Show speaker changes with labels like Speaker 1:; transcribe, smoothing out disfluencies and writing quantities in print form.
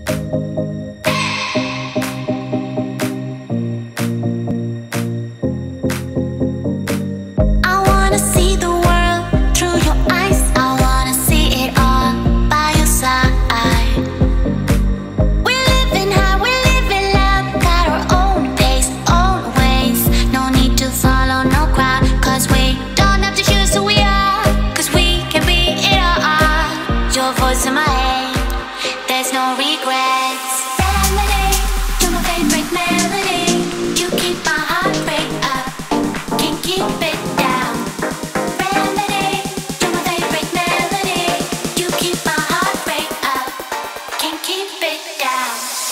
Speaker 1: Voice in my head, there's no regrets. Remedy to my favorite melody. You keep my heart rate up, can't keep it down. Remedy to my favorite melody. You keep my heart rate up, can't keep it down.